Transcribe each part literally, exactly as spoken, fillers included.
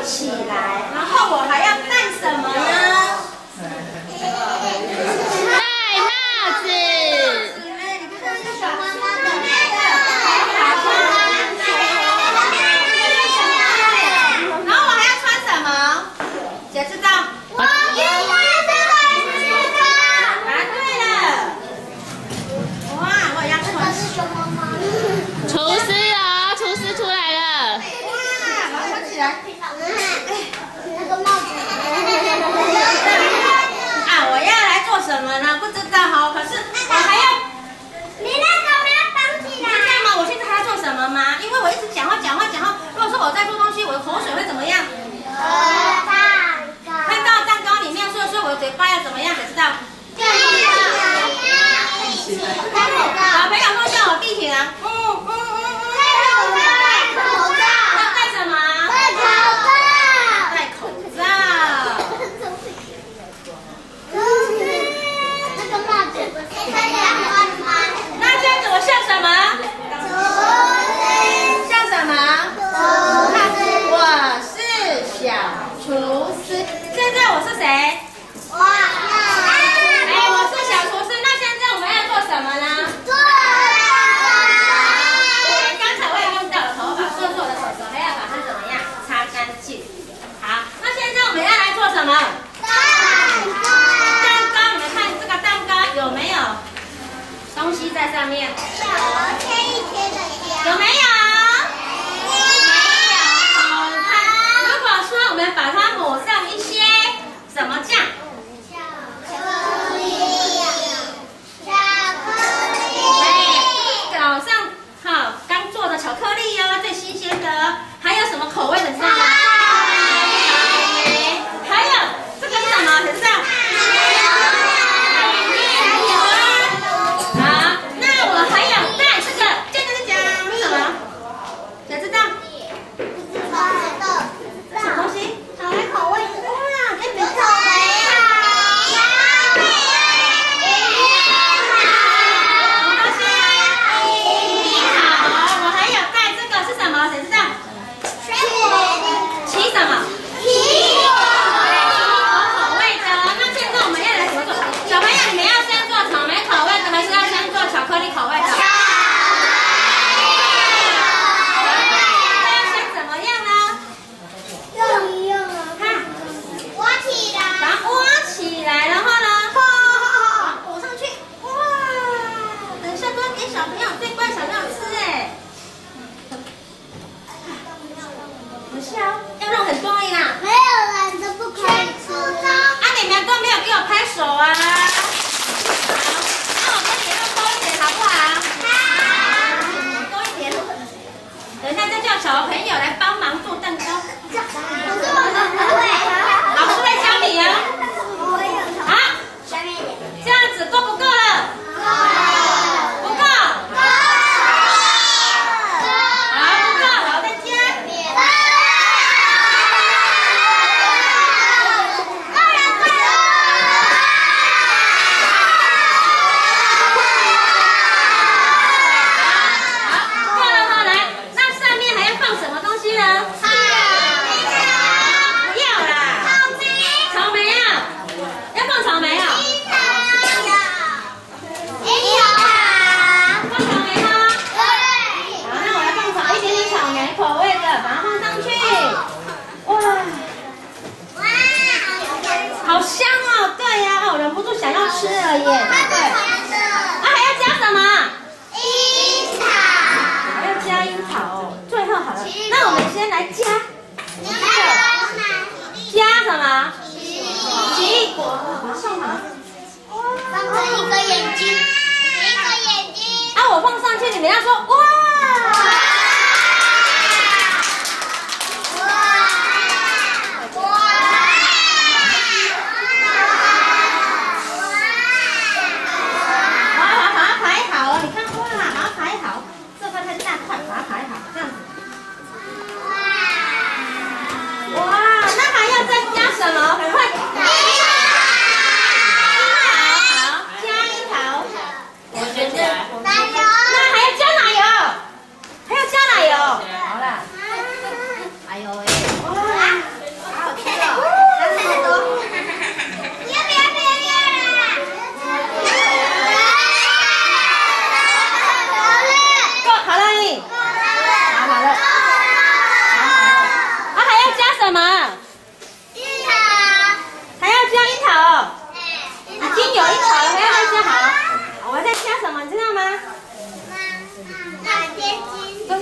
起来，然后我还要戴什么呢？ 戴帽子。然后我还要穿什么？谁知道？我知道。答对了。哇，我也要穿。厨师哦，厨师出来了。哇，把它穿起来。 那个帽子。 啊，我要来做什么呢？不知道哈，可是我还要。 你那个没有绑起来。 知道吗？我现在还要做什么吗？因为我一直讲话讲话讲话，如果说我在做东西，我的口水会怎么样？会到蛋糕里面，所以说我的嘴巴要怎么样？谁知道？小朋友说叫我闭起来。嗯嗯嗯嗯。 戴口罩。 要戴什么？ 戴口罩。 戴口罩。 那个帽子不是可以换吗？ 那这样子我像什么？像什么？我是小厨师。现在我是谁？ 哇！ 哎，我是小厨师。那现在我们要做什么呢？ 做刚才我也用到了头发，所以说我的手手还要把它怎么样擦干净。好，那现在我们要来做什么？ 蛋糕。 蛋糕，你们看这个蛋糕有没有东西在上面？ 有贴一贴的有没有？没有。好看。如果说我们把它抹上一些什么酱？ 巧克力。巧克力。 对，早上好刚做的巧克力哦，最新鲜的哦。还有什么口味的？你知道吗？还有这个是什么？谁知道？好，那我还有带这个，这个是讲什么？谁知道？什么东西？ 草莓口味的。 哇，给你们草莓啊！ 什么东西？好，我还有带这个是什么？谁知道？骑什么？ 苹果。 口味的。那现在我们要来怎么做？小朋友，你们要先做草莓口味的，还是要先做巧克力口味的？要先怎么样呢？ 用一用啊。 看， 挖起来。 把它挖起来，然后呢，把裹上去。哇，等一下都要给小朋友最乖小朋友吃哎。等一下哦，要弄很多而已啦。 没有人都不可以吃的。 啊，你们都没有给我拍手啊！好，那我跟你弄多一点好不好？好，多一点。等一下再叫小朋友来帮忙做蛋糕。 可是我们不会。 老师会教你啊。 我有。 好， 下面一点。 这样子够不够了？不够。好，不够，好，再加。好，够了哈，来，那上面还要放什么东西？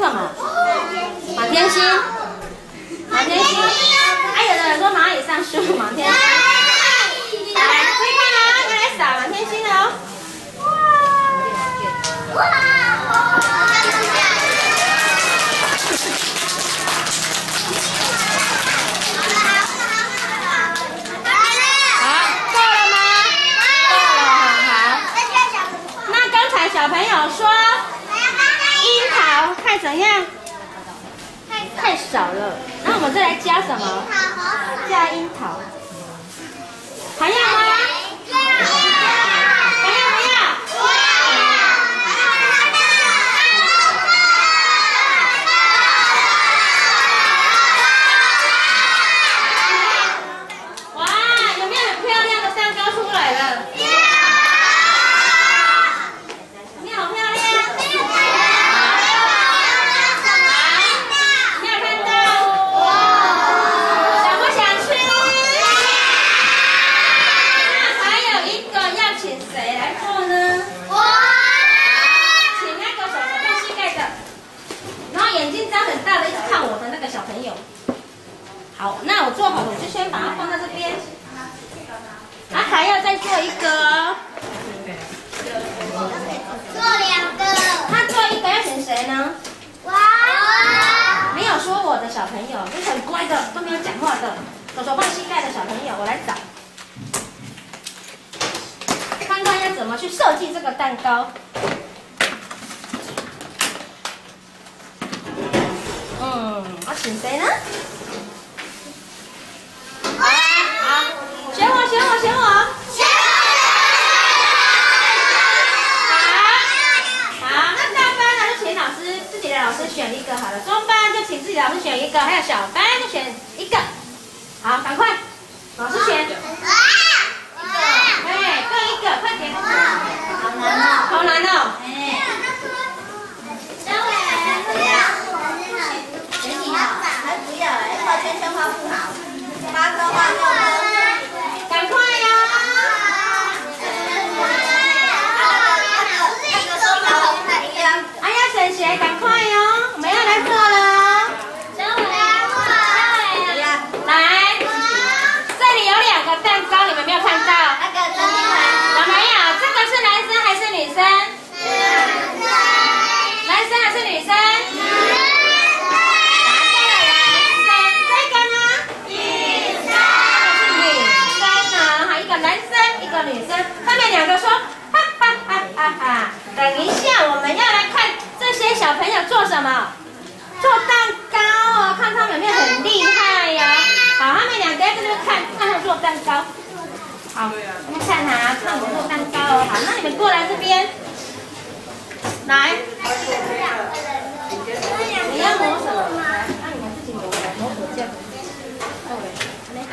什么？马天星。马天星。还有的人说蚂蚁上树，马天星。来，可以看啊，要来撒马天星了哦。哇！哇！小朋友说樱桃太怎样？太少了。那我们再来加什么？加樱桃。还要吗？还要不要？哇，有没有很漂亮的蛋糕出来了？小朋友，好，那我做好了，我就先把它放在这边。啊，还要再做一个哦。 做两个。 他做一个要选谁呢？ 哇！ 没有说我的小朋友，就是很乖的，都没有讲话的，手手放膝盖的小朋友，我来找，看看要怎么去设计这个蛋糕。嗯，我请谁呢？好，好，选我，选我，选我，选我！好，好，那大班呢就请老师自己的老师选一个好了，中班就请自己的老师选一个，还有小班就选一个。好，赶快，老师选。哎，各一个，快点。好难哦，好难哦。哎。圈圈画不好，八个画六个，赶快哟！哎呀，沈雪，赶快哟！我们要来做了。来，这里有两个蛋糕，你们没有看到？有没有？这个是男生还是女生？男生还是女生？女生，他们两个说，哈哈哈哈哈！等一下，我们要来看这些小朋友做什么？做蛋糕哦，看他们有没有很厉害呀、哦？好，他们两个在这边看，看他们做蛋糕。好，我们看哈，看我们做蛋糕哦。好，那你们过来这边，来。你要磨什么？来，那你们自己磨，磨手绢。哦，来。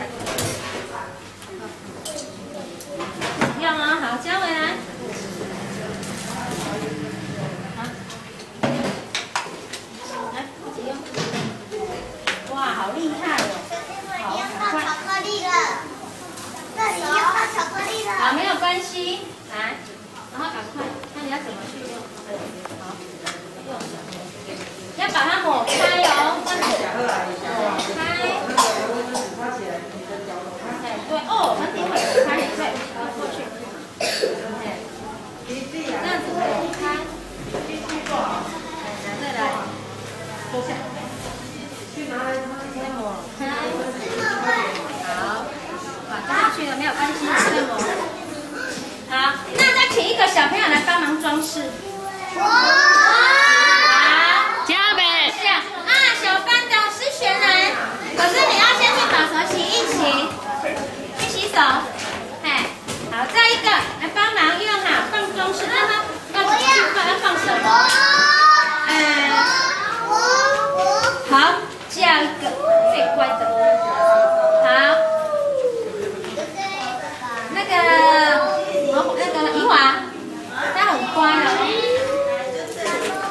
用啊，好，交回来。好，来，一起用。哇，好厉害哦！好，赶快。巧克力了，这里要放巧克力了。好，没有关系，来，然后赶快，看你要怎么去用。好，用。要把它抹开哦，抹开。哎，对哦，很挺会抹开，对，过去。这样子抹开，来再来，坐下，再抹开，好，把它下去了没有关系，再抹。好，那再请一个小朋友来帮忙装饰。好， 加倍。 啊，小班导师选人，可是你要先去把什么洗一洗，去洗手。哎，好，再一个来帮忙用好放装饰，让它要怎么去放？要放什么？嗯，好，这样一个最乖的。好，那个那个怡华，她很乖哦。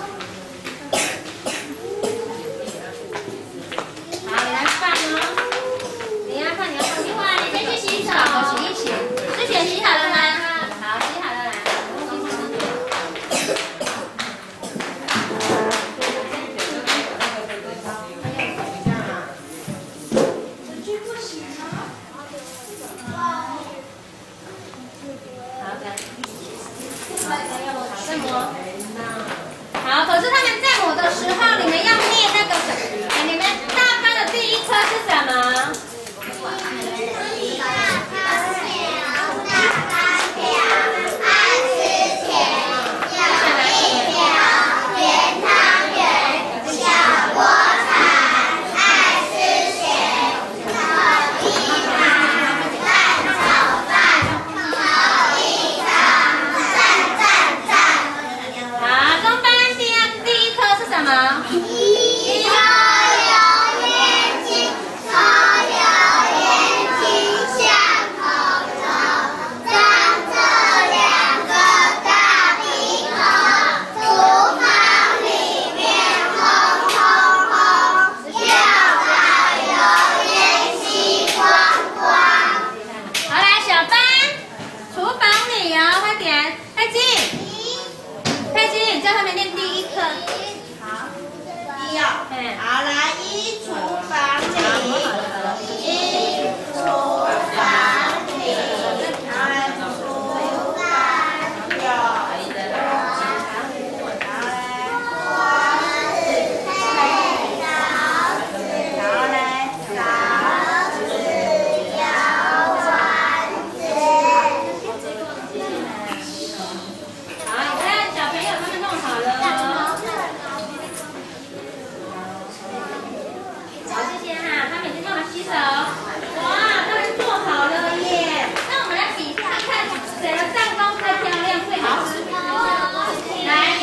洗手。哇，都已经做好了耶！那我们来比看看谁的蛋糕最漂亮、最好吃。来。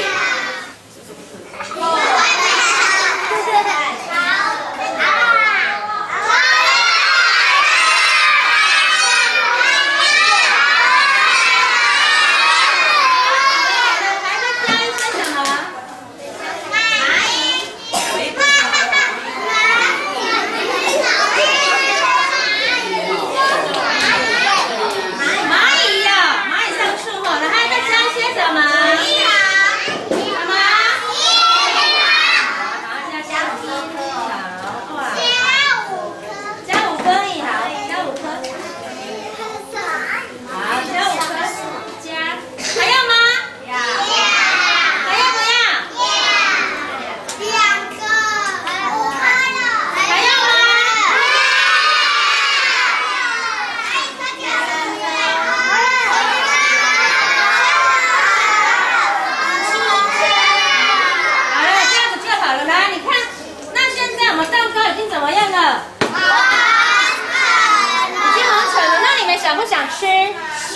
想不想吃？你们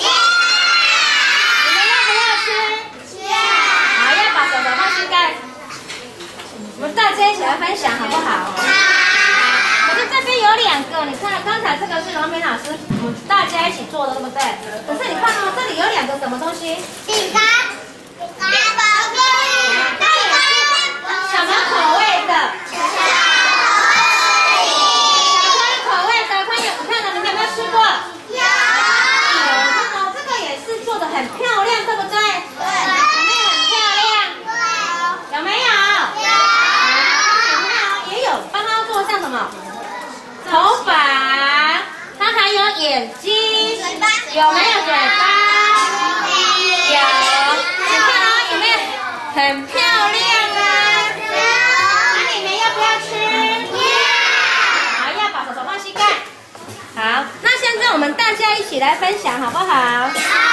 要不要吃？好，要把手手放膝盖。我们大家一起来分享，好不好？可是这边有两个，你看刚才这个是荣平老师，我们大家一起做的，对不对？可是你看哦，这里有两个什么东西？ 饼干，饼干，宝贝， 它也是什么口味的？巧克力口味的，看有看的，你们有没有吃过？很漂亮，对不对？对。有没有很漂亮？对。有没有？有。有没有？也有帮他做像什么？头发，它还有眼睛，嘴巴，有没有嘴巴？有。你看哦，有没有？很漂亮啊！那你们要不要吃？好，要把手手放膝盖。好，那现在我们大家一起来分享，好不好？好。